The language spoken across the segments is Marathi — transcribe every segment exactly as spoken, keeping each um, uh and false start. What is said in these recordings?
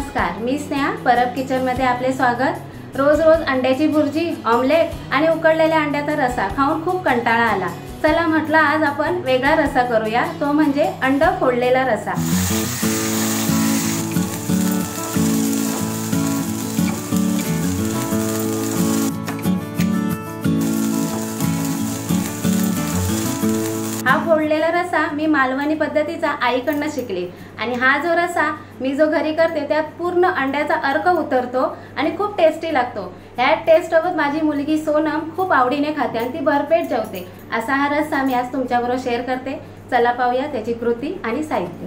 नमस्कार, मी स्नेहा परब किचनमध्ये आपले स्वागत। रोज रोज अंड्याची भुर्जी, ऑमलेट आणि उकडलेल्या अंड्याचा रसा खाऊन खूप कंटाळा आला। चला म्हटलं आज आपण वेगळा रसा करूया, तो म्हणजे अंड फोडलेला रसा। हा फोडलेला रसा मी मालवणी पद्धतीचा आईकडून शिकले आणि हा जो रसा मी जो घरी करते त्यात पूर्ण अंड्याचा अर्क उतरतो आणि खूप टेस्टी लागतो। ह्या टेस्ट सोबत माझी मुलगी सोनम खूप आवडीने खाते आणि ती भरपेट जेवते। असा हा रसा मी आज तुमच्याबरोबर शेअर करते। चला पाहूया त्याची कृती आणि साहित्य।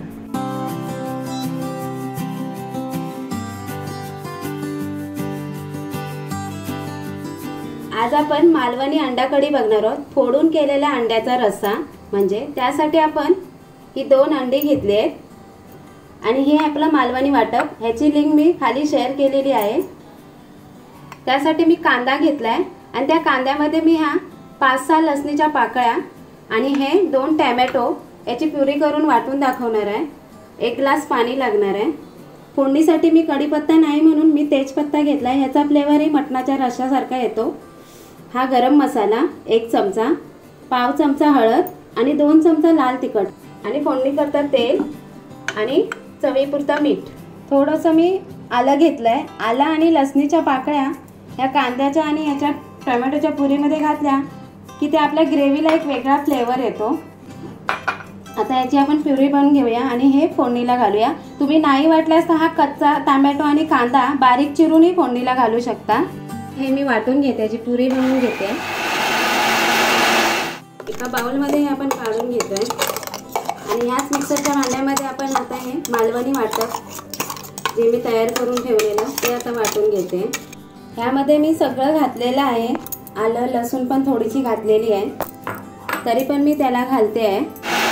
आज आपण मालवणी अंडा कढी बघणार आहोत। फोडून केलेल्या अंड्याचा रसा म्हणजे त्यासाठी आपण ही दोन अंडी घेतली आहेत आणि हे आपलं मालवणी वाटप, ह्याची लिंक मी खाली शेअर केलेली आहे। त्यासाठी मी कांदा घेतलाय आणि त्या कांद्यामध्ये मी हा पाच सहा लसणीच्या पाकळ्या आणि हे दोन टोमॅटो याची प्युरी करून वाटून दाखवणार आहे। एक ग्लास पाणी लागणार आहे। फोडणीसाठी मी कढीपत्ता नाही म्हणून मी तेजपत्ता घेतलाय, ह्याचा फ्लेवरही मटणाच्या रश्श्यासारखा येतो। हा गरम मसाला एक चमचा, पाव चमचा हळद आणि दोन चमचा लाल तिखट आणि फोडणी करता तेल आणि चवीपुरता मीठ। थोडंसं मी आलं घेतलंय। आलं आणि लसणीच्या पाकळ्या या कांद्याच्या आणि याच्या टोमॅटोच्या पुरीमध्ये घातल्या की ते आपल्या ग्रेव्हीला एक वेगळा फ्लेवर येतो। आता याची आपण प्युरी बनवून घेऊया आणि हे फोडणीला घालूया। तुम्ही नाही वाटल्यास तर हा कच्चा टोमॅटो आणि कांदा बारीक चिरूनही फोडणीला घालू शकता। हे मी वाटून घेते, याची प्युरी बनवून घेते। एका बाउलमध्ये हे आपण काढून घेतोय आणि याच मिक्सरच्या भांड्यामध्ये आपण आता हे मालवणी वाटप जे मी तयार करून ठेवलेलं ते आता वाटून घेते। ह्यामध्ये मी सगळं घातलेलं आहे। आलं लसूण पण थोडीशी घातलेली आहे, तरी पण मी त्याला घालते आहे।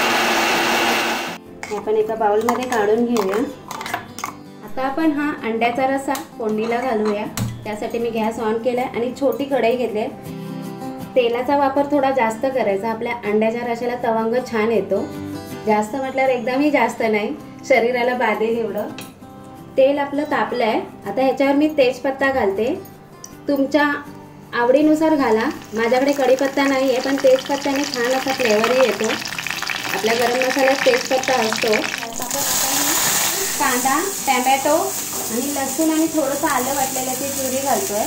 आपण एका बाउलमध्ये काढून घेऊया। आता आपण हा अंड्याचा रसा फोडणीला घालूया। त्यासाठी मी गॅस ऑन केलाय आणि छोटी कढई घेतली। तेलाचा वापर थोडा जास्त करायचा, आपल्या अंड्याच्या रशाला तवंग छान येतो। जास्त म्हटल्यावर एकदमही जास्त नाही, शरीराला बाधेल एवढं। तेल आपलं तापलंय, आता ह्याच्यावर मी तेजपत्ता घालते। तुमच्या आवडीनुसार घाला, माझ्याकडे कढीपत्ता नाही आहे पण तेजपत्त्याने छान असा फ्लेवरही येतो। आपल्या गरम मसाल्यात तेजपत्ता असतो। कांदा, टोमॅटो आणि लसूण आणि थोडंसं आलं वाटलेल्याची प्युरी घालतोय।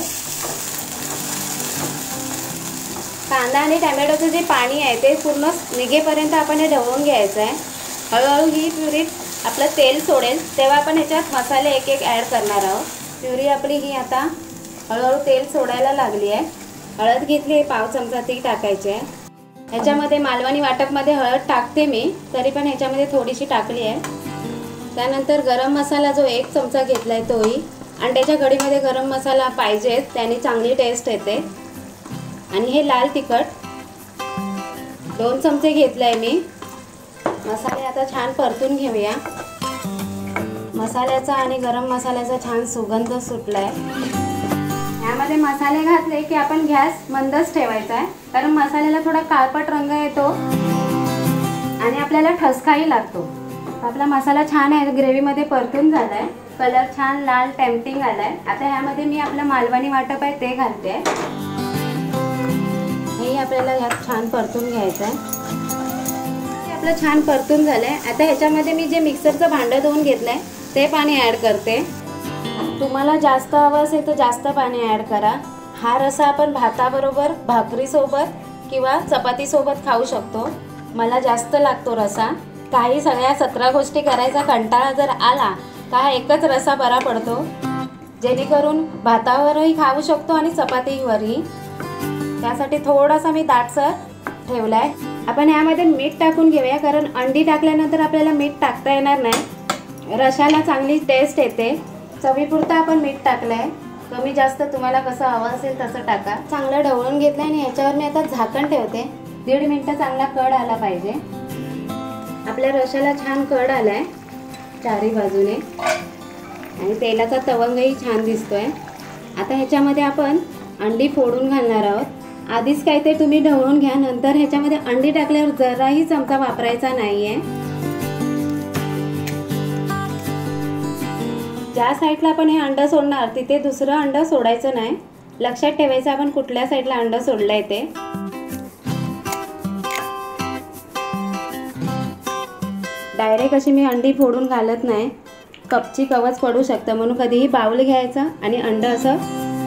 कांदा आणि टोमॅटोचं जे पाणी आहे ते पूर्ण निघेपर्यंत आपण हे ढवळून घ्यायचं आहे। हळूहळू ही प्युरी आपलं तेल सोडेल तेव्हा आपण ह्याच्यात मसाले एक एक ॲड करणार आहोत। प्युरी आपली ही आता हळूहळू तेल सोडायला लागली आहे। हळद घेतली पाव चमचा, ती टाकायची आहे। ह्याच्यामध्ये मालवणी वाटपमध्ये हळद टाकते मी, तरी पण ह्याच्यामध्ये थोडीशी टाकली आहे। त्यानंतर गरम मसाला जो एक चमचा घेतला आहे तोही, अंड्याच्या कढीमध्ये गरम मसाला पाहिजे, त्याने चांगली टेस्ट येते। आणि हे लाल तिखट दोन चमचे घेतले आहे मी। मसाले आता छान परतून घेऊया। मसाल्याचा आणि गरम मसाल्याचा छान सुगंध सुटलाय। यामध्ये मसाले घातले की आपण गॅस मंदच ठेवायचा आहे, कारण मसाल्याला थोडा काळपट रंग येतो आणि आपल्याला ठसकाही लागतो। आपला मसाला छान आहे, ग्रेव्हीमध्ये परतून झालाय, कलर छान लाल टेम्पटिंग आलाय। आता ह्यामध्ये मी आपलं मालवणी वाटप आहे ते घालते। हे आपल्याला ह्यात छान परतून घ्यायचं आहे। हे आपलं छान परतून झालंय। आता ह्याच्यामध्ये मी जे मिक्सरचं भांडं धुवून घेतलंय ते पाणी ॲड करते। तुम्हाला जास्त हवं असेल तर जास्त पाणी ॲड करा। हा रसा आपण भाताबरोबर, भाकरीसोबत किंवा चपातीसोबत खाऊ शकतो। मला जास्त लागतो रसा। काही सगळ्या सतरा गोष्टी करायचा कंटाळा जर आला तर हा एकच रसा बरा पडतो, जेणेकरून भातावरही खाऊ शकतो आणि चपातीवरही। त्यासाठी थोडासा मी दाटसर ठेवलाय। आपण यामध्ये मीठ टाकून घेऊया, कारण अंडी टाकल्यानंतर आपल्याला मीठ टाकता येणार नाही, रशाला चांगली टेस्ट येते। चवीपुरतं आपण मीठ टाकलंय, कमी जास्त तुम्हाला कसं हवं असेल तसं टाका। चांगलं ढवळून घेतलंय आणि याच्यावर मी आता झाकण ठेवते। दीड मिनिटं चांगला कड आला पाहिजे। आपल्या रशाला छान कड आलाय चारी बाजूने आणि तेलाचा तवंगही छान दिसतोय। आता ह्याच्यामध्ये आपण अंडी फोडून घालणार आहोत। आधीच काय ते तुम्ही ढवळून घ्या, नंतर ह्याच्यामध्ये अंडी टाकल्यावर जराही चमचा वापरायचा नाहीये। ज्या साईडला आपण हे अंडं सोडणार तिथे दुसरं अंडं सोडायचं नाही. लक्षात ठेवायचं आपण कुठल्या साईडला अंडं सोडलंय ते. डायरेक्ट अशी मी अंडी फोडून घालत नाही, कपची कवच पडू शकतं, म्हणून कधीही बाउल घ्यायचं आणि अंडं असं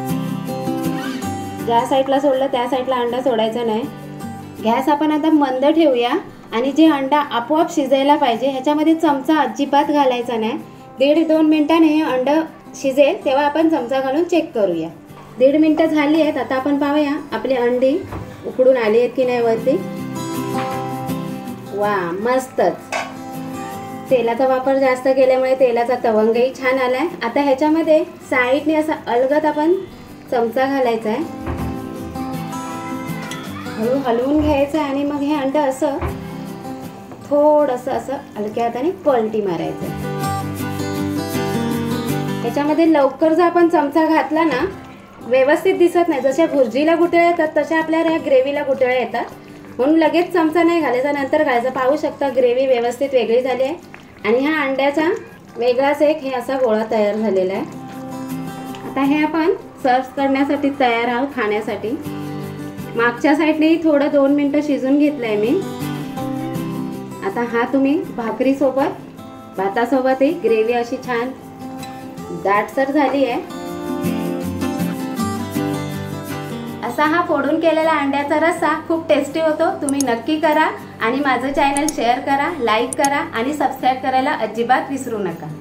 ज्या साईडला सोडलं त्या साईडला अंडं सोडायचं नाही. गॅस आपण आता मंद ठेवूया आणि जे अंडा आपोआप शिजायला पाहिजे ह्याच्यामध्ये चमचा अजिबात घालायचा नाही. दीड दोन मिनिटांनी हे अंडं शिजेल तेव्हा आपण चमचा घालून चेक करूया. दीड मिनटं झाली आहेत. आता आपण पाहूया आपली अंडी उकडून आली आहेत की नाही वरती. वा, मस्तच. तेलाचा वापर जास्त केल्यामुळे तेलाचा तवंगही छान आलाय. आता ह्याच्यामध्ये साईडने असा अलगद आपण चमचा घालायचा आहे, हळू हलवून घ्यायचं आणि मग हे अंडं असं थोडंसं असं हलक्या हाताने पलटी मारायचं. ह्याच्यामध्ये लवकर जर आपण चमचा घातला ना व्यवस्थित दिसत नाही. जशा भुर्जीला गुठळ्या येतात तशा आपल्या या ग्रेव्हीला गुठळ्या येतात, म्हणून लगेच चमचा नाही घालायचा, नंतर घालायचं. पाहू शकता ग्रेव्ही व्यवस्थित वेगळी झाली आहे आणि ह्या अंड्याचा वेगळाच एक हे असा गोळा तयार झालेला आहे. आता हे आपण सर्व करण्यासाठी तयार आहोत, खाण्यासाठी. मागच्या साईडने थोडं दोन मिनटं शिजून घेतलंय मी. आता हा तुम्ही भाकरीसोबत भातासोबतही ग्रेव्ही अशी छान दाटसर झाली आहे. असा हा फोडून केलेला अंड्याचा रस्सा खूप टेस्टी होतो. तुम्ही नक्की करा आणि माझं चॅनल शेअर करा, लाईक करा आणि सबस्क्राईब करायला अजिबात विसरू नका.